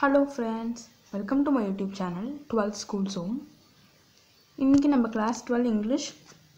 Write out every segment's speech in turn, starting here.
Hello friends, welcome to my YouTube channel 12th School Zone. இன்னைக்கு நம்ம class 12 English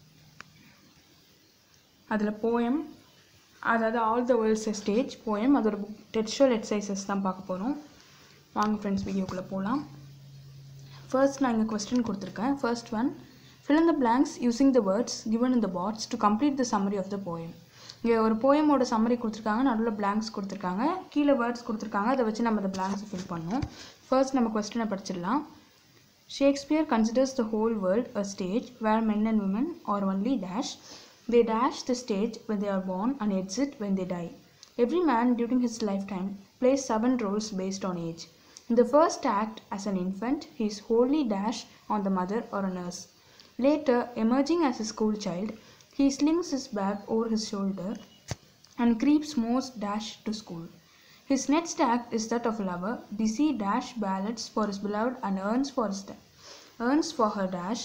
அதில் poem அதாவது all the world's a stage poem அதோட textual exercises தான் பார்க்க போகிறோம். வாங்க friends வீடியோக்குள்ளே போகலாம். First நான் இங்கே question கொடுத்துருக்கேன். First one, fill in the blanks using the words given in the box to complete the summary of the poem. இங்கே ஒரு போயமோட சம்மரி கொடுத்துருக்காங்க, நடுவில் பிளாங்க்ஸ் கொடுத்துருக்காங்க, கீழே வேர்ட்ஸ் கொடுத்துருக்காங்க, அதை வச்சு நம்ம அந்த பிளாங்க்ஸை ஃபில் பண்ணோம். ஃபர்ஸ்ட் நம்ம கொஸ்டினை படிச்சிடலாம். Shakespeare considers the whole world a stage where men and women are only dash. They dash the stage when they are born and exit when they die. Every man during his lifetime plays 7 roles based on age. In the first act, as an infant, he is wholly dash on the mother or a nurse. Later, emerging as a school child, he slings his bag over his shoulder and creeps most dash to school. His next act is that of a lover, busy dash ballads for his beloved and earns for her dash.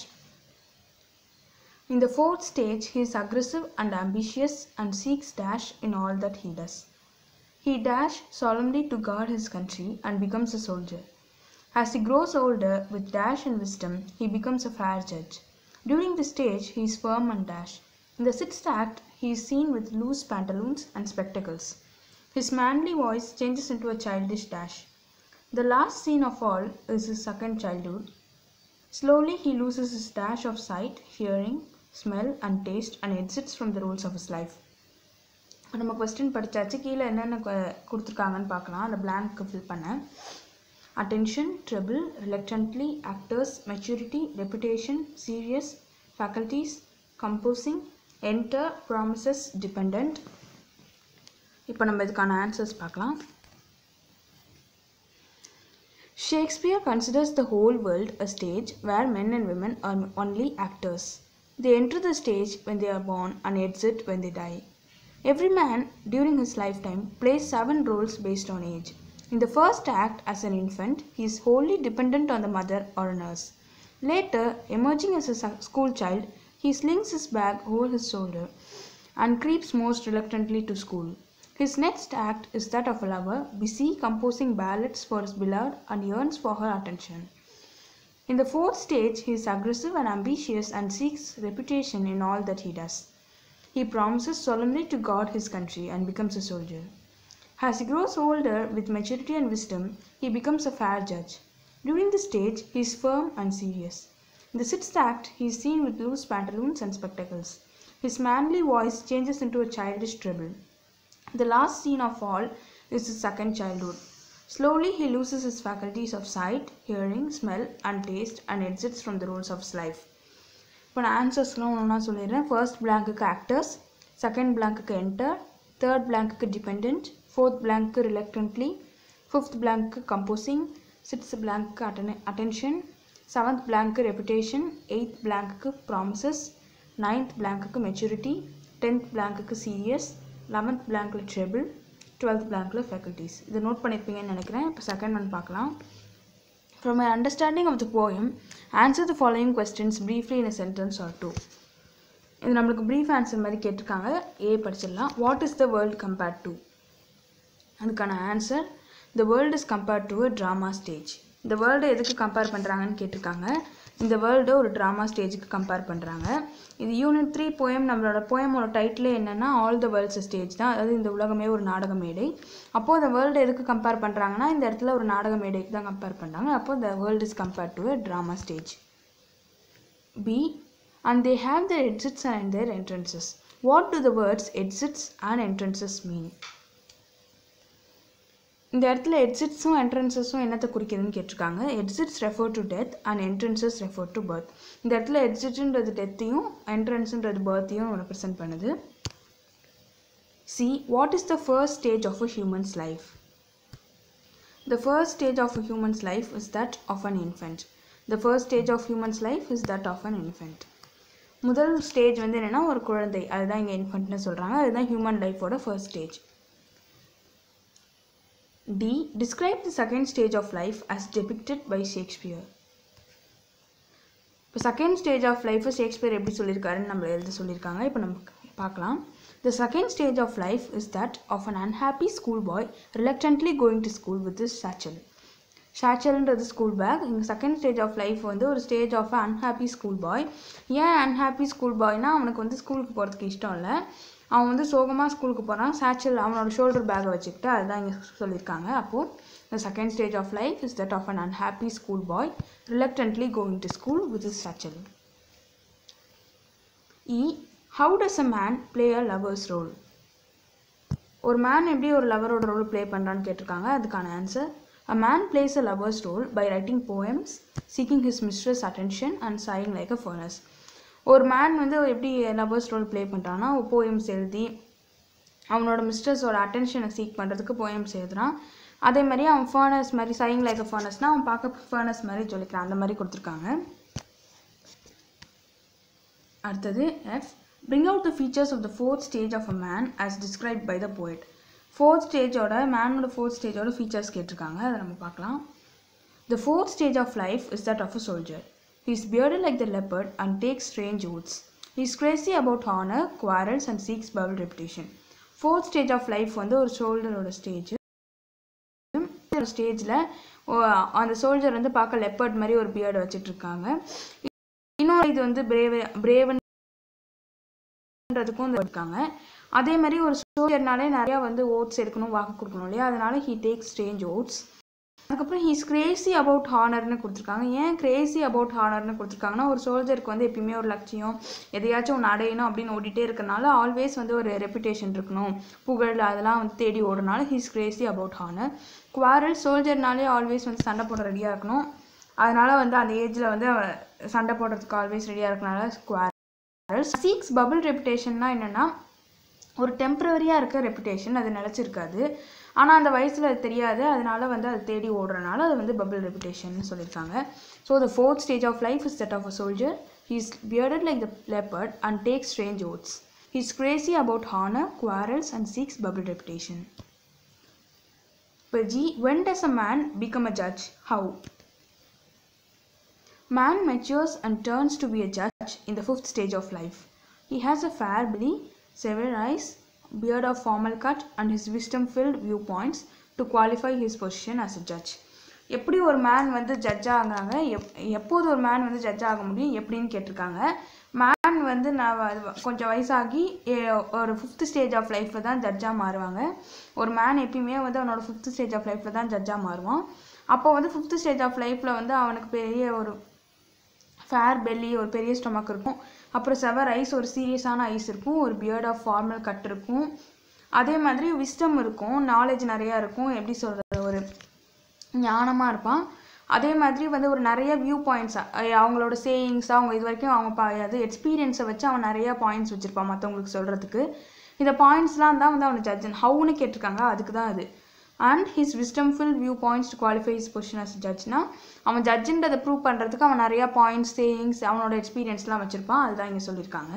In the fourth stage, he is aggressive and ambitious and seeks dash in all that he does. He dash solemnly to guard his country and becomes a soldier. As he grows older, with dash and wisdom, he becomes a fair judge. During this stage, he is firm and dash. In the sixth act, he is seen with loose pantaloons and spectacles. His manly voice changes into a childish dash. The last scene of all is his second childhood. Slowly, he loses his dash of sight, hearing, smell and taste and exits from the roles of his life. நம்ம question படித்தாச்சு. கீழே என்னென்ன கொடுத்துருக்காங்கன்னு பார்க்கலாம். அந்த blank fill பண்ண attention, trouble, reluctantly, actors, maturity, reputation, serious, faculties, composing, enter, promises, dependent. இப்போ நம்ம இதுக்கான ஆன்சர்ஸ் பார்க்கலாம். Shakespeare considers the whole world a stage where men and women are only actors. They enter the stage when they are born and exit when they die. Every man during his lifetime plays 7 roles based on age. In the first act, as an infant, he is wholly dependent on the mother or nurse. Later, emerging as a school child, he slings his bag over his shoulder and creeps most reluctantly to school. His next act is that of a lover, busy composing ballads for his beloved and yearns for her attention. In the fourth stage, he is aggressive and ambitious and seeks reputation in all that he does. He promises solemnly to guard his country and becomes a soldier. As he grows older, with maturity and wisdom, he becomes a fair judge. During this stage, he is firm and serious. In the sixth act, he is seen with loose pantaloons and spectacles. His manly voice changes into a childish treble. The last scene of all is his second childhood. Slowly, he loses his faculties of sight, hearing, smell and taste and exits from the roles of his life. இப்போ நான் ஆன்சர்ஸ்லாம் ஒன்றா சொல்லிடுறேன். First பிளாங்க்குக்கு actors, second பிளாங்க்குக்கு enter, third பிளாங்க்குக்கு depend, fourth பிளாங்க்கு reluctantly, fifth பிளாங்க்கு கம்போசிங், சிக்ஸ்த் பிளாங்க்கு அட்டென்ஷன், செவன்த் பிளாங்க்கு ரெப்புடேஷன், எயித் பிளாங்க்கு ப்ராமிசஸ், நைன்த் பிளாங்க்கு மெச்சூரிட்டி, டென்த் பிளாங்க்கு சீரியஸ், 11th பிளாங்க்கில் ட்ரெபிள், 12th பிளாங்க்கில் ஃபேக்கல்ட்டிஸ். இதை நோட் பண்ணியிருப்பீங்கன்னு நினைக்கிறேன். இப்போ செகண்ட் ஒன் பார்க்கலாம். From my understanding of the poem, answer the following questions briefly in a sentence or two. இது நம்மளுக்கு ப்ரீஃப் ஆன்சர் மாதிரி கேட்டிருக்காங்க. ஏ படிச்சிடலாம். What is the world compared to? அதுக்கான answer, the world is compared to a drama stage. இந்த வேர்ல்டை எதுக்கு compare பண்ணுறாங்கன்னு கேட்டிருக்காங்க. இந்த வேர்ல்டை ஒரு ட்ராமா ஸ்டேஜுக்கு கம்பேர் பண்ணுறாங்க. இது யூனிட் 3 போயம். நம்மளோட போயமோட டைட்டிலே என்னென்னா ஆல் த வேர்ல்ட்ஸ் ஸ்டேஜ் தான். அதாவது இந்த உலகமே ஒரு நாடக மேடை. அப்போது இந்த வேர்ல்டை எதுக்கு கம்பேர் பண்ணுறாங்கன்னா இந்த இடத்துல ஒரு நாடக மேடைக்கு தான் கம்பேர் பண்ணுறாங்க. அப்போது the world is compared to a drama stage. B, and they have their exits and their entrances. What do the words exits and entrances mean? இந்த இடத்துல எக்ஸிட்ஸும் என்ட்ரன்ஸஸும் என்னத்தை குறிக்குதுன்னு கேட்டிருக்காங்க. Exits refer to death and entrances refer to birth. இந்த இடத்துல எக்ஸிட்ன்றது டெத்தையும் என்ட்ரன்ஸுன்றது பர்த்தையும் ரெப்ரசென்ட் பண்ணுது. C, what is the first stage of a human's life? The first stage of a human's life is that of an infant. The first stage of human's life is that of an infant. முதல் stage வந்து என்னென்னா ஒரு குழந்தை, அதுதான் இங்கே இன்ஃபென்ட்னு சொல்கிறாங்க. அதுதான் human லைஃபோட first stage. D, describe the second stage of life as depicted by Shakespeare. இப்போ செகண்ட் ஸ்டேஜ் ஆஃப் லைஃப்பை ஷேக்ஸ்பியர் எப்படி சொல்லியிருக்காருன்னு நம்ம எழுத சொல்லியிருக்காங்க. இப்போ நம்ம பார்க்கலாம். The second stage of life is that of an unhappy schoolboy reluctantly going to school with his satchel. satchelன்றது ஸ்கூல் பேக். இங்கே செகண்ட் ஸ்டேஜ் ஆஃப் லைஃப் வந்து ஒரு stage of unhappy school boy. ஏன் அன்ஹாப்பி ஸ்கூல் பாய்னா அவனுக்கு வந்து ஸ்கூலுக்கு போகிறதுக்கு இஷ்டம் இல்லை. அவன் வந்து சோகமாக ஸ்கூலுக்கு போகிறான். சாச்சல் அவனோட ஷோல்டர் பேக்கை வச்சுக்கிட்டு அதுதான் இங்கே சொல்லியிருக்காங்க. அப்போது the second stage of life is that of an unhappy school boy reluctantly going to school with his satchel. E. How does a man play a lover's role? ஒரு மேன் எப்படி ஒரு லவரோட ரோல் ப்ளே பண்ணுறான்னு கேட்டிருக்காங்க. அதுக்கான ஆன்சர், a man plays a lover's role by writing poems, seeking his mistress' attention and sighing like a furnace. ஒரு man வந்து எப்படி லவர்ஸ் ரோல் ப்ளே பண்ணுறான்னா போயம்ஸ் எழுதி அவனோட மிஸ்ட்ரஸோட அட்டென்ஷனை சீக் பண்ணுறதுக்கு போயம்ஸ் எழுதுறான். அதே மாதிரி அவன் ஃபர்னஸ் மாதிரி சையிங் லைக் அ ஃபர்னஸ்னால் அவன் பார்க்க ஃபர்னஸ் மாதிரி சொல்லிக்கிறான். அந்த மாதிரி கொடுத்துருக்காங்க. அடுத்தது F. Bring out the features of the fourth stage of a man as described by the poet. Fourth ஸ்டேஜோட மேனோட ஃபோர்த் ஸ்டேஜோட ஃபீச்சர்ஸ் கேட்டிருக்காங்க. அதை நம்ம பார்க்கலாம். The fourth stage of life is that of a soldier. He is bearded like the leopard and takes strange oaths. He is crazy about honor, quarrels and seeks bubble reputation. Fourth stage of life வந்து ஒரு சோல்டரோட stage. ஒரு ஸ்டேஜில் அந்த soldier வந்து பார்க்க leopard மாதிரி ஒரு beard வச்சுட்டு இருக்காங்க. இன்னொரு இது வந்து பிரேவன்றதுக்கும் இருக்காங்க. அதே மாதிரி ஒரு சோல்ஜர்னாலே நிறையா வந்து ஓட்ஸ் எடுக்கணும், வாக்கு கொடுக்கணும் இல்லையா, அதனால ஹீ டேக்ஸ் ஸ்ட்ரேஞ்ச் ஓட்ஸ். அதுக்கப்புறம் ஹீஸ் கிரேசி அபவுட் ஹானர்னு கொடுத்துருக்காங்க. ஏன் கிரேசி அபவுட் ஹானர்னு கொடுத்துருக்காங்கன்னா ஒரு சோல்ஜருக்கு வந்து எப்பயுமே ஒரு லட்சியம், எதையாச்சும் ஒன்று அடையணும் அப்படின்னு ஓடிட்டே இருக்கனால ஆல்வேஸ் வந்து ஒரு ரெப்புடேஷன் இருக்கணும், புகழ் அதெல்லாம் வந்து தேடி ஓடுறனால he's crazy about honour. Quarrel சோல்ஜர்னாலே ஆல்வேஸ் வந்து சண்டை போட ரெடியாக இருக்கணும், அதனால் வந்து அந்த ஏஜில் வந்து சண்டை போடுறதுக்கு ஆல்வேஸ் ரெடியாக இருக்கனால குவாரல். சீக்ஸ் பபிள் ரெப்புடேஷன்னா என்னென்னா ஒரு டெம்பரரியாக இருக்க ரெப்புடேஷன், அது நிலச்சிருக்காது, ஆனால் அந்த வயசில் அது தெரியாது, அதனால வந்து அது தேடி ஓடுறனால அது வந்து பபிள் ரெப்புடேஷன் சொல்லியிருக்காங்க. So the fourth stage of life is that of a soldier. He is bearded like the leopard and takes strange oaths. He is crazy about honour, quarrels and seeks bubble reputation. இப்போ G. When does a man become a judge? How? Man matures and turns to be a judge in the fifth stage of life. He has a fair belly, severe eyes, beard of formal cut and his wisdom-filled viewpoints to qualify his position as a judge. எப்படி ஒரு man வந்து judge ஆகுறாங்க, எப்போது ஒரு man வந்து judge ஆக முடியும் எப்படின்னு கேட்டிருக்காங்க. மேன் வந்து கொஞ்சம் வயசாகி ஒரு ஃபிஃப்த் ஸ்டேஜ் ஆஃப் லைஃப்பில் தான் ஜட்ஜாக மாறுவாங்க. ஒரு மேன் எப்பயுமே வந்து அவனோட ஃபிஃப்த் ஸ்டேஜ் ஆஃப் லைஃப்பில் தான் ஜட்ஜாக மாறுவான். அப்போ வந்து ஃபிஃப்த் ஸ்டேஜ் ஆஃப் லைஃப்பில் வந்து அவனுக்கு பெரிய ஒரு ஃபேர் பெல்லி, ஒரு பெரிய ஸ்டொமக் இருக்கும், அப்புறம் செவர் ஐஸ், ஒரு சீரியஸான ஐஸ் இருக்கும், ஒரு பியர்ட் ஆஃப் ஃபார்மல் கட் இருக்கும், அதே மாதிரி விஸ்டம் இருக்கும், நாலேஜ் நிறையா இருக்கும், எப்படி சொல்கிறது ஒரு ஞானமாக இருப்பான். அதே மாதிரி வந்து ஒரு நிறைய வியூ பாயிண்ட்ஸ், அவங்களோட சேயிங்ஸ், அவங்க இது வரைக்கும் அவங்க அது எக்ஸ்பீரியன்ஸை வச்சு அவன் நிறையா பாயிண்ட்ஸ் வச்சுருப்பான் மற்றவங்களுக்கு சொல்கிறதுக்கு. இந்த பாயிண்ட்ஸ்லாம் தான் வந்து அவனை ஜட்ஜன் ஹவுன்னு கேட்டிருக்காங்க, அதுக்கு தான் அது. And his wisdomful view points to qualify his position as ஜட்ஜ்னா அவன் ஜட்ஜுன்றதை ப்ரூவ் பண்ணுறதுக்கு அவன் நிறையா பாயிண்ட்ஸ், சேயிங்ஸ், அவனோட எக்ஸ்பீரியன்ஸ்லாம் வச்சுருப்பான், அதுதான் இங்கே சொல்லியிருக்காங்க.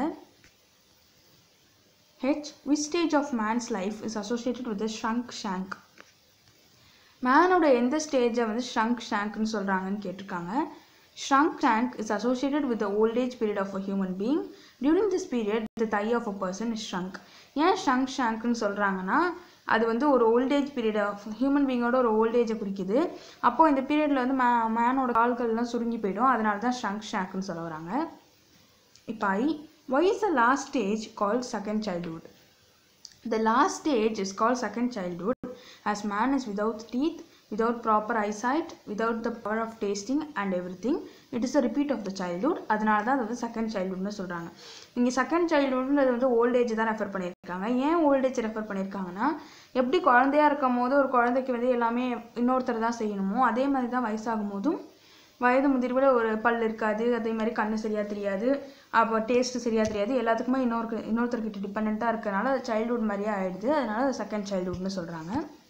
H. Which stage of man's life is associated with the shrunk shank? மேனோட எந்த ஸ்டேஜை வந்து ஷ்ரங்க் ஷாங்க்னு சொல்கிறாங்கன்னு கேட்டிருக்காங்க. Shrunk shank is associated with the old age period of a human being. During this period the thigh of a person is shrunk. ஏன் shrunk ஷாங்க்னு சொல்கிறாங்கன்னா அது வந்து ஒரு ஓல்டேஜ் பீரியட் ஆஃப் ஹியூமன் பீயிங்கோட ஒரு ஓல்டேஜை குறிக்குது. அப்போது இந்த பீரியடில் வந்து மேனோட கால்கள்லாம் சுருங்கி போயிடும், அதனால தான் ஷ்ரங்க் ஷாங்க்னு சொல்ல வராங்க. இப்போ why is the last stage called second childhood? The last stage is called second childhood as man is without teeth, without proper eyesight, without the power of tasting and everything. It is a repeat of the childhood. அதனால தான் அது வந்து second சைல்டுஹுட்னு சொல்கிறாங்க. இங்கே second சைல்டுஹுட்ன்றது வந்து voltage தான் refer பண்ணியிருக்காங்க. ஏன் ஓல்டேஜ் ரெஃபர் பண்ணியிருக்காங்கன்னா எப்படி குழந்தையாக இருக்கும் போது ஒரு குழந்தைக்கு வந்து எல்லாமே இன்னொருத்தர் தான் செய்யணுமோ அதே மாதிரி தான் வயசாகும் போதும் வயது முதிர்வில் ஒரு பல் இருக்காது, அதே மாதிரி கண்ணு சரியாக தெரியாது, அப்போ டேஸ்ட்டு சரியாக தெரியாது, எல்லாத்துக்குமே இன்னொருத்தர்கிட்ட டிபெண்ட்டாக இருக்கிறனால அது சைல்டுஹுட் மாதிரியே ஆகிடுது, அதனால அது செகண்ட் சைல்டுஹுட்னு சொல்கிறாங்க.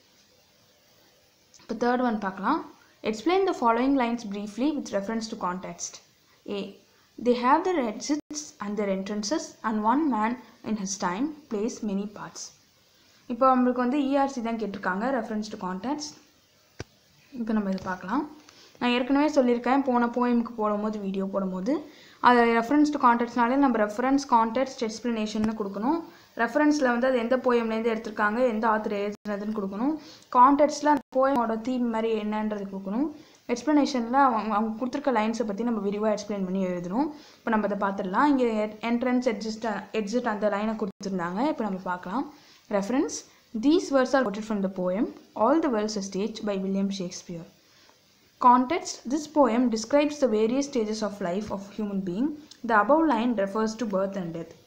இப்போ தேர்ட் ஒன் பார்க்கலாம். Explain the following lines briefly with reference to context. A. They have their exits and their entrances and one man in his time plays many parts. இப்போ நம்மளுக்கு வந்து ERC தான் கேட்டிருக்காங்க, ரெஃபரன்ஸ் டு கான்டெக்ஸ்ட். இப்போ நம்ம இதை பார்க்கலாம். நான் ஏற்கனவே சொல்லியிருக்கேன் போன போயமுக்கு போடும்போது வீடியோ போடும்போது அது ரெஃபரன்ஸ் டு கான்டெக்ட்ஸ்னாலே நம்ம ரெஃபரன்ஸ் கான்டெக்ஸ்ட் எக்ஸ்ப்ளனேஷன்னு கொடுக்கணும். ரெஃபரன்ஸில் வந்து அது எந்த போயம்லேருந்து எடுத்திருக்காங்க, எந்த ஆத்தர் எழுதுனதுன்னு கொடுக்கணும். கான்டெக்ஸ்டில் அந்த போயமோட தீம் மாதிரி என்னன்றது கொடுக்கணும். எக்ஸ்ப்ளனேஷனில் அவங்க கொடுத்துருக்க லைன்ஸை பற்றி நம்ம விரிவாக எக்ஸ்பிளைன் பண்ணி எழுதணும். இப்போ நம்ம அதை பார்த்துடலாம். இங்கே என்ட்ரன்ஸ் எக்ஸிட் அந்த லைனை கொடுத்துருந்தாங்க. இப்போ நம்ம பார்க்கலாம். Reference: These words are quoted from the poem All the World's a Stage by William Shakespeare. Context: This poem describes the various stages of life of human being. The above line refers to birth and death.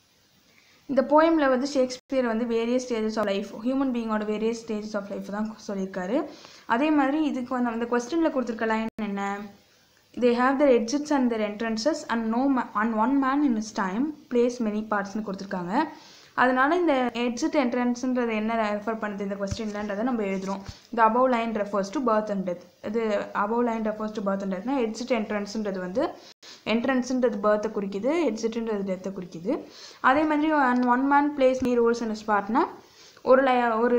இந்த போயமில் வந்து Shakespeare வந்து various stages of life, human பீயிங்கோட various stages of life தான் சொல்லியிருக்காரு. அதே மாதிரி இதுக்கு வந்து அந்த கொஸ்டினில் கொடுத்துருக்க லைன் என்ன? They have their exits and their entrances and one man in his time plays many partsன்னு கொடுத்துருக்காங்க. அதனால இந்த எக்ஸிட் என்ட்ரன்ஸ்ன்றது என்ன ரெஃபர் பண்ணுது இந்த கொஸ்டின்லன்றதை நம்ம எழுதுகிறோம். The above line refers to birth and death. இது above line refers to birth and deathனா எக்ஸிட் என்ட்ரன்ஸ்ன்றது வந்து என்ட்ரன்ஸ்ன்றது பர்த்தை குறிக்குது, எக்ஸிட்ன்றது டெத்தை குறிக்குது. அதே மாதிரி one man plays me roles in ஸ்பாட்னா ஒரு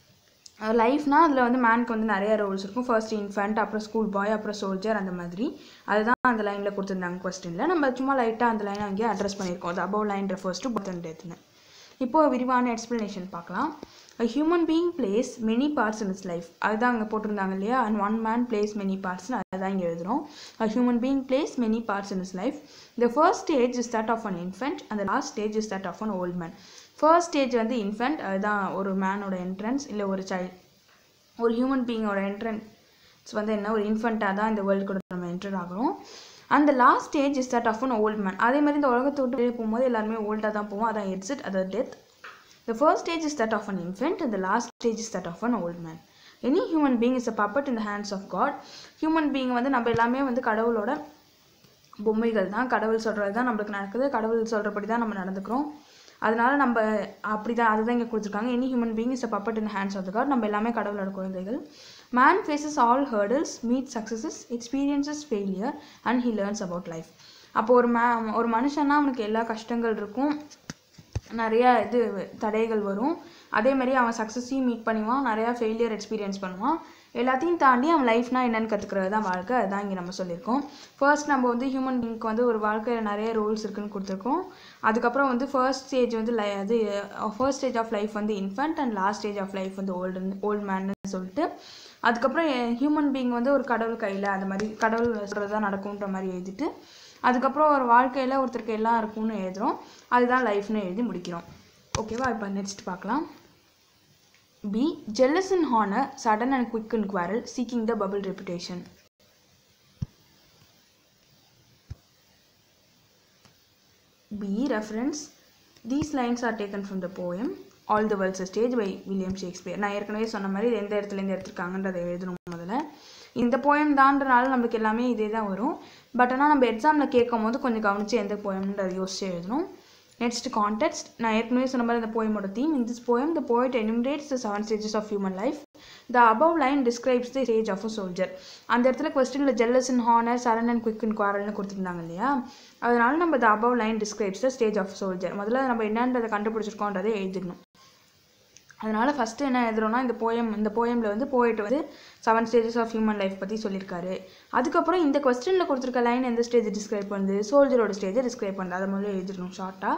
லைஃப்னா அதில் வந்து மேனுக்கு வந்து நிறைய ரோல்ஸ் இருக்கும். ஃபர்ஸ்ட் இன்ஃபென்ட், அப்புறம் ஸ்கூல் பாய், அப்புறம் சோல்ஜர், அந்த மாதிரி. அதுதான் அந்த லைனில் கொடுத்துருந்தாங்க கொஸ்டினில். நம்ம சும்மா லைட்டாக அந்த லைனை அங்கேயே அட்ரஸ் பண்ணியிருக்கோம். The above line refers to birth and deathன்னு. இப்போது விரிவான எக்ஸ்ப்ளனேஷன் பார்க்கலாம். A human being plays many parts in his life. அதுதான் அங்கே போட்டிருந்தாங்க இல்லையா? And one man plays many partsன்னு அதுதான் இங்கே எழுதுகிறோம். A human being plays many parts in his life. The first stage is that of an infant and the last stage is that of an old man. First stage வந்து infant, அதுதான் ஒரு மேனோட entrance, இல்லை ஒரு child, ஒரு human பீயிங்கோட entrance வந்து என்ன, ஒரு இன்ஃபென்ட்டாக தான் இந்த வேர்ல்டு கூட நம்ம என்டர் ஆகிறோம். அந்த last stage is that of an old man. அதே மாதிரி இந்த உலகத்தை விட்டு வெளியே போகும்போது எல்லாருமே ஓல்டாக தான் போவோம். அதான் எக்ஸிட், அதாவது death. The first stage is that of an infant and the last stage is that of an old man. Any human being is a puppet in the hands of God. Human being வந்து நம்ம எல்லாமே வந்து கடவுளோட பொம்மைகள் தான். கடவுள் சொல்கிறது தான் நம்மளுக்கு நடக்குது, கடவுள் சொல்கிறபடி தான் நம்ம நடந்துக்கிறோம். அதனால நம்ம அப்படி தான், அதுதான் இங்கே கொடுத்துருக்காங்க. Any human being is a puppet in the hands of the God. நம்ம எல்லாமே கடவுளோட குழந்தைகள். Man faces all hurdles, meets successes, experiences failure and he learns about life. அப்போ ஒரு மனுஷன்னா அவனுக்கு எல்லா கஷ்டங்கள் இருக்கும், நிறையா தடைகள் வரும். அதே மாதிரி அவன் சக்ஸஸையும் மீட் பண்ணுவான், நிறையா ஃபெயிலியர் எக்ஸ்பீரியன்ஸ் பண்ணுவான். எல்லாத்தையும் தாண்டி அவன் லைஃப்னா என்னென்னு கற்றுக்கிறது தான் வாழ்க்கை. அதுதான் இங்கே நம்ம சொல்லியிருக்கோம். ஃபர்ஸ்ட் நம்ம வந்து ஹியூமன் பீயிங்க்கு வந்து ஒரு வாழ்க்கையில் நிறைய ரோல்ஸ் இருக்குதுன்னு கொடுத்துருக்கோம். அதுக்கப்புறம் வந்து ஃபர்ஸ்ட் ஸ்டேஜ் வந்து ஃபர்ஸ்ட் ஸ்டேஜ் ஆஃப் லைஃப் வந்து infant and last stage of life வந்து ஓல்டு மேன்னு சொல்லிட்டு, அதுக்கப்புறம் ஹியூமன் பீயிங் வந்து ஒரு கடவுள் கையில், அந்த மாதிரி கடவுள் சொல்கிறது தான் நடக்கும்ன்ற மாதிரி எழுதிட்டு, அதுக்கப்புறம் ஒரு வாழ்க்கையில் ஒருத்தருக்கு எல்லாம் இருக்கும்னு எழுதுகிறோம். அதுதான் லைஃப்னு எழுதி முடிக்கிறோம். ஓகேவா? இப்போ நெக்ஸ்ட் பார்க்கலாம். B. Jealous in honor, sudden and quick in quarrel, seeking the bubble reputation. B. Reference: These lines are taken from the poem All the World's a Stage by William Shakespeare. நான் ஏற்கனவே சொன்ன மாதிரி எந்த இடத்துலேருந்து எடுத்துருக்காங்கன்றதை எழுதணும். முதல்ல இந்த போயம் தான்றனால நம்மளுக்கு எல்லாமே இதே தான் வரும். பட் ஆனால் நம்ம எக்ஸாமில் கேட்கும் போது கொஞ்சம் கவனித்து எந்த போயம்ன்றதை யோசிச்சு எழுதணும். Next, context. நான் ஏற்கனவே சொன்ன மாதிரி இந்த போயமோட theme. In this poem, the poet enumerates the 7 stages of human life. The above line describes the stage of a soldier. அந்த இடத்துல கொஸ்டினில் jealous in honor, sudden and quick in quarrelனு கொடுத்துருந்தாங்க இல்லையா? அதனால நம்ம the above line describes the stage of a soldier. முதல்ல நம்ம என்னன்றதை கண்டுபிடிச்சிருக்கோன்றதை எழுதிடணும். அதனால ஃபஸ்ட்டு என்ன எழுதுறோம்னா, இந்த போயமில் வந்து போயிட்டு வந்து 7 stages ஆஃப் ஹியூமன் லைஃப் பற்றி சொல்லியிருக்காரு. அதுக்கப்புறம் இந்த கொஸ்டினில் கொடுத்துருக்க லைன் எந்த ஸ்டேஜ் டிஸ்கிரைப் பண்ணுது? சோல்ஜரோட ஸ்டேஜை டிஸ்கிரைப் பண்ணுது. அதை முதல்ல எழுதிடணும் ஷார்ட்டாக.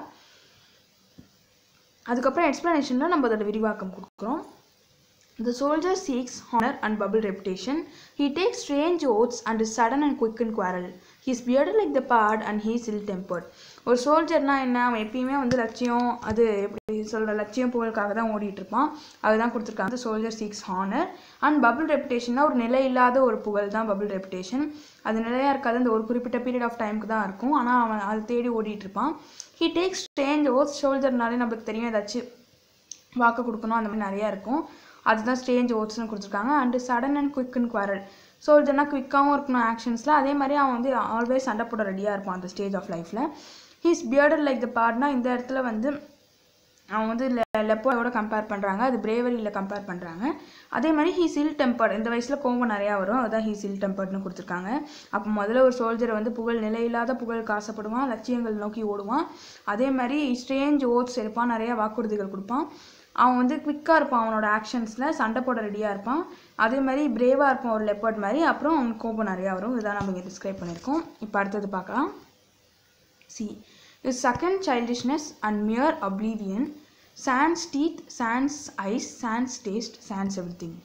அதுக்கப்புறம் எக்ஸ்ப்ளனேஷனில் நம்ம அதோட விரிவாக்கம் கொடுக்குறோம். The soldier seeks honor and bubble reputation. He takes strange oaths and is sudden and quick in quarrel. He is bearded like the pard and he is ill-tempered. ஒரு சோல்ஜர்னா என்ன? அவன் எப்பயுமே வந்து லட்சியம், அது எப்படி சொல்கிற, லட்சியம் புகழுக்காக தான் ஓடிட்டு இருப்பான். அதுதான் கொடுத்துருக்காங்க. Soldier seeks honour and bubble ரெப்புடேஷன்னா ஒரு நிலை இல்லாத ஒரு புகழ் தான் பபிள் ரெப்புடேஷன். அது நிலையாக இருக்காது, அந்த ஒரு குறிப்பிட்ட பீரியட் ஆஃப் டைமுக்கு தான் இருக்கும். ஆனால் அவன் அதை தேடி ஓடிட்டு இருப்பான். He takes strange oaths. சோல்ஜர்னாலே நம்மளுக்கு தெரியும், ஏதாச்சும் வாக்கு கொடுக்கணும், அந்த மாதிரி நிறையா இருக்கும். அதுதான் ஸ்ட்ரேஞ்ச் ஓட்ஸ்னு கொடுத்துருக்காங்க. And sudden and quick and quarrel. சோல்ஜர்னா குவிக்காகவும் இருக்கணும் ஆக்ஷன்ஸில். அதே மாதிரி அவன் வந்து ஆல்வேஸ் சண்டை போட ரெடியாக இருப்பான் அந்த ஸ்டேஜ் ஆஃப் லைஃப்பில். ஹீஸ் பியர்டட் லைக் த பார்ட்னா இந்த இடத்துல வந்து அவன் வந்து லெப்போட கம்பேர் பண்ணுறாங்க, அது பிரேவரியில் கம்பேர் பண்ணுறாங்க. அதே மாதிரி ஹீஸ் இல் டெம்பர்ட். இந்த வயசில் கோவம் நிறையா வரும், அதுதான் ஹீஸ் இல் டெம்பர்ட்னு கொடுத்துருக்காங்க. அப்போ முதல்ல ஒரு சோல்ஜரை வந்து நிலையில்லாத புகழுக்கு ஆசைப்படுவான், லட்சியங்கள் நோக்கி ஓடுவான். அதே மாதிரி ஸ்ட்ரேஞ்ச் ஓட்ஸ் எடுப்பான், நிறையா வாக்குறுதிகள் கொடுப்பான். அவன் வந்து குவிக்காக இருப்பான், அவனோட ஆக்ஷன்ஸில் சண்டை போட ரெடியாக இருப்பான். அதே மாதிரி பிரேவாக இருப்பான், ஒரு லெப்பர்ட் மாதிரி. அப்புறம் அவனுக்கு கோபம் நிறையா வரும். இதுதான் நம்ம இங்கே டிஸ்கிரைப் பண்ணியிருக்கோம். இப்போ அடுத்தது பார்க்கலாம். C is second childishness and mere oblivion. sans teeth, sans eyes, sans taste, sans everything.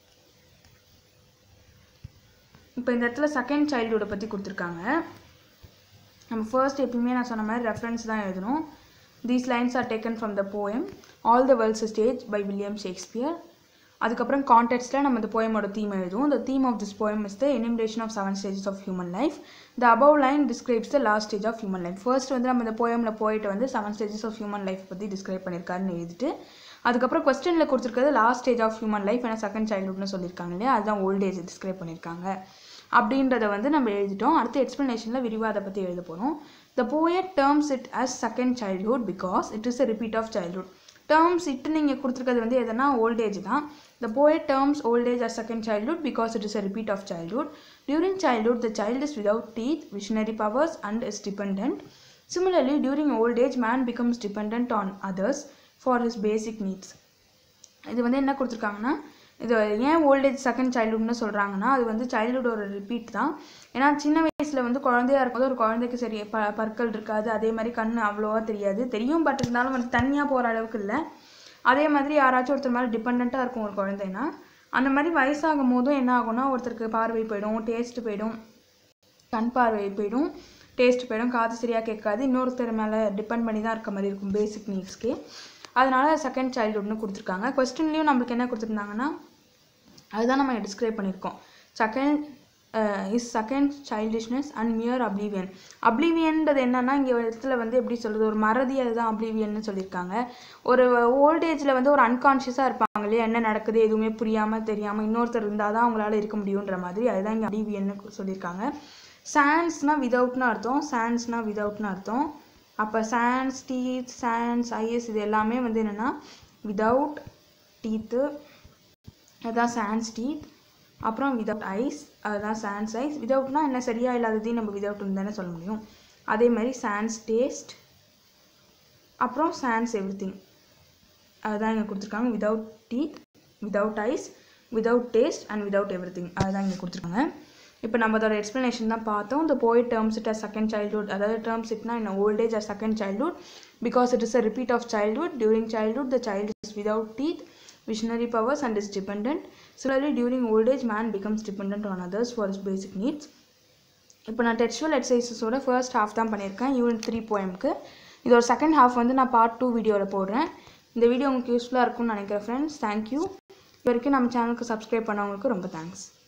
இப்போ இந்த இடத்துல செகண்ட் சைல்டுஹுட்டை பற்றி கொடுத்துருக்காங்க. நம்ம ஃபர்ஸ்ட் எப்பயுமே நான் சொன்ன மாதிரி ரெஃபரன்ஸ் தான் எழுதணும். These lines are taken from the poem All the World's a Stage by William Shakespeare. அதுக்கப்புறம் கான்டெக்ஸ்ட்டில் நம்ம இந்த போயமோட தீம் எழுதுவோம். The theme of this poem is the enumeration of 7 stages of human life. The above line describes the last stage of human life. First வந்து நம்ம இந்த போயமில் போயிட்டு வந்து 7 stages of human life பற்றி டிஸ்கிரைப் பண்ணியிருக்காருன்னு எழுதிட்டு அதுக்கப்புறம் கொஸ்டினில் கொடுத்துருக்கிறது last stage of human life ஏன்னா செகண்ட் சைல்டுஹுட்னு சொல்லியிருக்காங்க இல்லையா, அதுதான் ஓல்ட் ஏஜ் டிஸ்கிரைப் பண்ணியிருக்காங்க அப்படின்றத வந்து நம்ம எழுதிட்டோம். அடுத்து எக்ஸ்ப்ளனேஷனில் விரிவாக அதை பற்றி எழுத போகிறோம். The poet terms it as second childhood because it is a repeat of childhood. Terms it நீங்கள் கொடுத்துருக்கிறது வந்து எதுனா ஓல்ட் ஏஜ் தான். The poet terms old age as second childhood because it is a repeat of childhood. During childhood, the child is without teeth, visionary powers, and is dependent. Similarly, during old age, man becomes dependent on others for his basic needs. இது வந்து என்ன கொடுத்துருக்காங்கன்னா, இது ஏன் old age second சைல்டுஹுட்னு சொல்கிறாங்கன்னா, அது வந்து childhood repeat தான். ஏன்னா சின்ன வயசில் வந்து குழந்தையாக இருக்கும்போது ஒரு குழந்தைக்கு சரி பற்கள் இருக்காது, அதே மாதிரி கண் அவ்வளோவா தெரியும், பட் இருந்தாலும் வந்து தனியாக போகிற அளவுக்கு இல்லை. அதே மாதிரி யாராச்சும் ஒருத்தர் மேலே டிபெண்ட்டாக இருக்கும் ஒரு குழந்தைன்னா, அந்த மாதிரி வயசாகும் போதும் என்ன ஆகும்னா ஒருத்தருக்கு பார்வை போயிடும், டேஸ்ட் போயிடும், கண் பார்வை போயிடும், டேஸ்ட் போயிடும், காது சரியாக கேட்காது, இன்னொருத்தர் மேலே டிபெண்ட் பண்ணி தான் இருக்க மாதிரி இருக்கும் பேசிக் நீட்ஸ்க்கு. அதனால செகண்ட் சைல்டுஹுட்னு கொடுத்துருக்காங்க. கொஸ்டின்லேயும் நம்மளுக்கு என்ன கொடுத்துருந்தாங்கன்னா அதுதான் நம்ம டிஸ்கிரைப் பண்ணியிருக்கோம். Second childishness and mere oblivion. அப்ளீவியன்றது என்னன்னா இங்கே இடத்துல வந்து எப்படி சொல்கிறது, ஒரு மறதி, அதுதான் அப்ளீவியன்னு சொல்லியிருக்காங்க. ஒரு ஓல்ட் ஏஜில் வந்து ஒரு அன்கான்ஷியஸாக இருப்பாங்க இல்லையா, என்ன நடக்குது எதுவுமே புரியாமல் தெரியாமல் இன்னொருத்தர் இருந்தால் தான் அவங்களால இருக்க முடியுன்ற மாதிரி, அதுதான் இங்கே அப்ளீவியன்னு சொல்லியிருக்காங்க. சான்ஸ்னால் விதவுட்னு அர்த்தம். அப்போ சான்ஸ், டீத், சான்ஸ், ஐஎஸ் இது எல்லாமே வந்து என்னென்னா விதவுட் டீத்து, அதுதான் சான்ஸ் டீத். அப்புறம் விதவுட் ஐஸ், அதுதான் சான்ஸ் ஐஸ். விதவுட்னா என்ன, சரியாக இல்லாததையும் நம்ம விதவுட்னு தானே சொல்ல முடியும். அதே மாதிரி சான்ஸ் டேஸ்ட், அப்புறம் சான்ஸ் எவ்ரிதிங், அதுதான் இங்கே கொடுத்துருக்காங்க. Without teeth, without eyes, without taste and without everything, அதுதான் இங்கே கொடுத்துருக்காங்க. இப்போ நம்ம அதோட எக்ஸ்ப்ளனேஷன் தான் பார்த்தோம். The poet terms it as second childhood, அதாவது terms itனா in old age as second childhood because it is a repeat of childhood. During childhood, the child is without teeth, visionary powers and is dependent. Similarly, during old age, man becomes dependent on others for his basic needs. இப்போ நான் textual எக்ஸசைசஸோட first half தான் பண்ணியிருக்கேன் unit 3 போயமுக்கு. இதோட second half வந்து நான் part 2 வீடியோவில் போடுறேன். இந்த வீடியோ உங்களுக்கு யூஸ்ஃபுல்லாக இருக்கும்னு நினைக்கிறேன் ஃப்ரெண்ட்ஸ். தேங்க்யூ. இது வரைக்கும் நம்ம சேனலுக்கு சப்ஸ்கிரைப் பண்ணவங்களுக்கு ரொம்ப தேங்க்ஸ்.